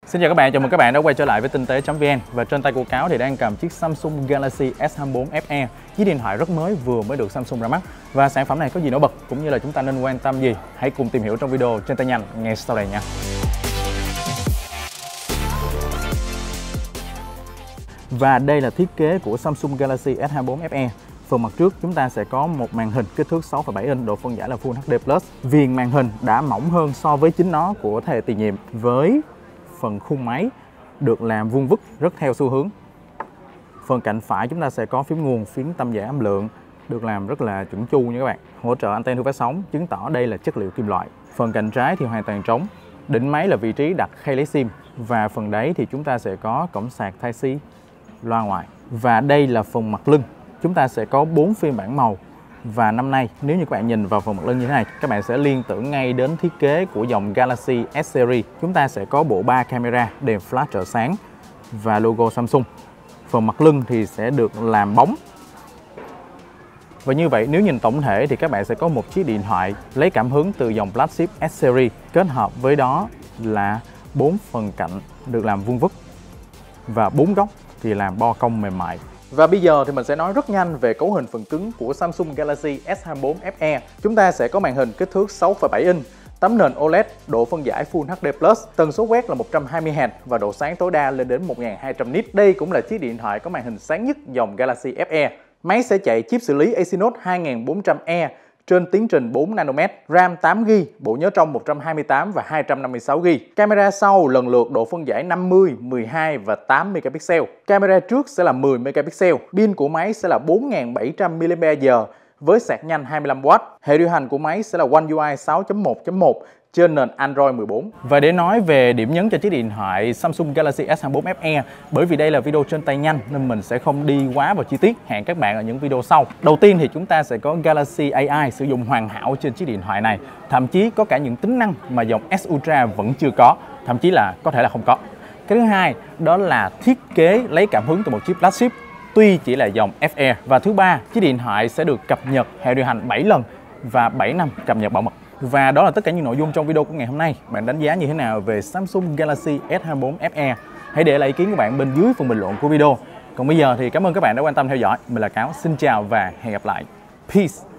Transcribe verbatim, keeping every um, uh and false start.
Xin chào các bạn, chào mừng các bạn đã quay trở lại với tinh tế chấm vn. Và trên tay của Cáo thì đang cầm chiếc Samsung Galaxy S hai mươi bốn Fe, chiếc điện thoại rất mới vừa mới được Samsung ra mắt. Và sản phẩm này có gì nổi bật cũng như là chúng ta nên quan tâm gì, hãy cùng tìm hiểu trong video trên tay nhanh ngay sau đây nha. Và đây là thiết kế của Samsung Galaxy S hai mươi bốn Fe. Phần mặt trước chúng ta sẽ có một màn hình kích thước sáu phẩy bảy inch, độ phân giải là Full hát đê plus. Viền màn hình đã mỏng hơn so với chính nó của thế hệ tiền nhiệm, với phần khung máy được làm vuông vức rất theo xu hướng. Phần cạnh phải chúng ta sẽ có phím nguồn, phím tâm giải âm lượng được làm rất là chuẩn chu nha các bạn. Hỗ trợ anten thu phát sóng, chứng tỏ đây là chất liệu kim loại. Phần cạnh trái thì hoàn toàn trống. Đỉnh máy là vị trí đặt khay lấy sim, và phần đáy thì chúng ta sẽ có cổng sạc Type-C, loa ngoài. Và đây là phần mặt lưng. Chúng ta sẽ có bốn phiên bản màu. Và năm nay nếu như các bạn nhìn vào phần mặt lưng như thế này, các bạn sẽ liên tưởng ngay đến thiết kế của dòng Galaxy S Series. Chúng ta sẽ có bộ ba camera, đèn flash trợ sáng và logo Samsung. Phần mặt lưng thì sẽ được làm bóng. Và như vậy nếu nhìn tổng thể thì các bạn sẽ có một chiếc điện thoại lấy cảm hứng từ dòng flagship S Series, kết hợp với đó là bốn phần cạnh được làm vuông vức và bốn góc thì làm bo cong mềm mại. Và bây giờ thì mình sẽ nói rất nhanh về cấu hình phần cứng của Samsung Galaxy S hai mươi bốn Fe. Chúng ta sẽ có màn hình kích thước sáu phẩy bảy inch, tấm nền ô led, độ phân giải Full hát đê plus, tần số quét là một trăm hai mươi héc và độ sáng tối đa lên đến một nghìn hai trăm nit. Đây cũng là chiếc điện thoại có màn hình sáng nhất dòng Galaxy Fe. Máy sẽ chạy chip xử lý Exynos hai nghìn bốn trăm E trên tiến trình bốn nanomet, RAM tám gi ga bai, bộ nhớ trong một trăm hai mươi tám và hai trăm năm mươi sáu gi ga bai. Camera sau lần lượt độ phân giải năm mươi, mười hai và tám megapixel. Camera trước sẽ là mười megapixel. Pin của máy sẽ là bốn nghìn bảy trăm mi-li-am-pe-giờ với sạc nhanh hai mươi lăm oát. Hệ điều hành của máy sẽ là One U I sáu chấm một chấm một trên nền Android mười bốn. Và để nói về điểm nhấn cho chiếc điện thoại Samsung Galaxy S hai mươi bốn Fe, bởi vì đây là video trên tay nhanh nên mình sẽ không đi quá vào chi tiết, hẹn các bạn ở những video sau. Đầu tiên thì chúng ta sẽ có Galaxy a i sử dụng hoàn hảo trên chiếc điện thoại này, thậm chí có cả những tính năng mà dòng S Ultra vẫn chưa có, thậm chí là có thể là không có. Cái thứ hai đó là thiết kế lấy cảm hứng từ một chiếc flagship tuy chỉ là dòng Fe. Và thứ ba, chiếc điện thoại sẽ được cập nhật hệ điều hành bảy lần và bảy năm cập nhật bảo mật. Và đó là tất cả những nội dung trong video của ngày hôm nay. Bạn đánh giá như thế nào về Samsung Galaxy S hai mươi bốn Fe? Hãy để lại ý kiến của bạn bên dưới phần bình luận của video. Còn bây giờ thì cảm ơn các bạn đã quan tâm theo dõi. Mình là Cáo, xin chào và hẹn gặp lại. Peace!